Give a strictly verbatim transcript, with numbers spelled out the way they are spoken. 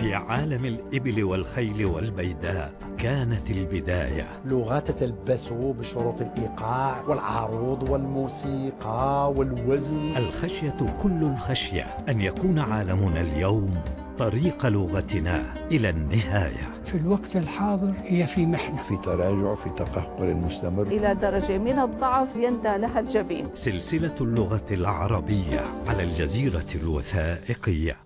في عالم الإبل والخيل والبيداء كانت البداية. لغة تتلبس بشروط الإيقاع والعروض والموسيقى والوزن. الخشية كل الخشية أن يكون عالمنا اليوم طريق لغتنا إلى النهاية. في الوقت الحاضر هي في محنة، في تراجع، في تقهقر مستمر، إلى درجة من الضعف يندى لها الجبين. سلسلة اللغة العربية على الجزيرة الوثائقية.